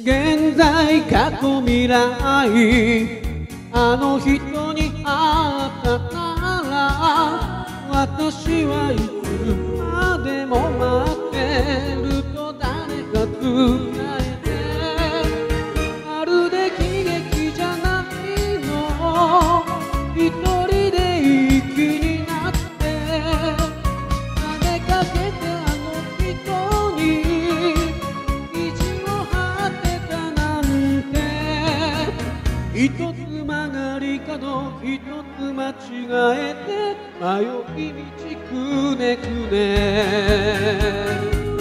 現在過去未来あの人に会ったなら私はいつまでも待ってると誰か伝えてまるで喜劇じゃないの一人でいい気になって投げかけてあの人に意地を張ってたなんて一つ曲がり角一つ間違えて迷い道くねくね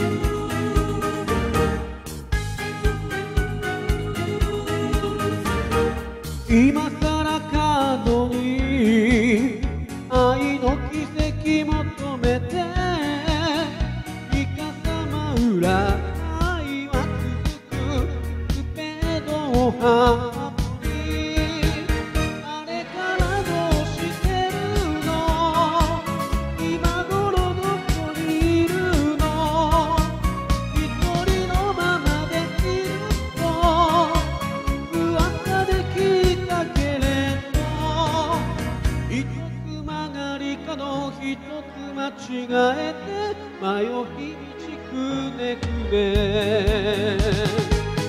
今さら角に愛の奇跡求めてイカサマ裏愛は続くスペードをハートにあれからどうしてるの今頃どこにいるの一人のままでいると噂で聞いたけれど一つ曲がり角一つ間違えて迷い道くねくね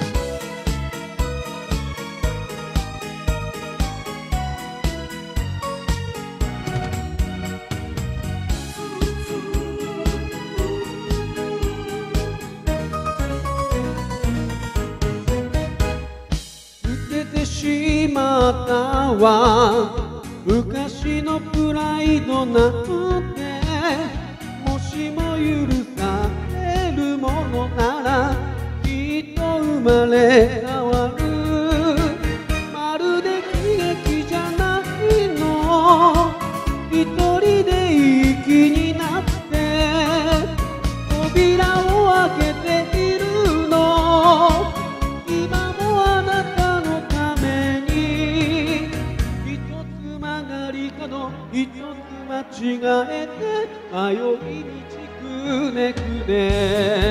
捨ててしまったわ昔のプライドなんてもしも許されるものならきっと生まれ変わるまるで喜劇じゃないの一人でいい気になって扉を開けているの今もあなたのために一つ曲がり角一つ間違えて迷い道くねくね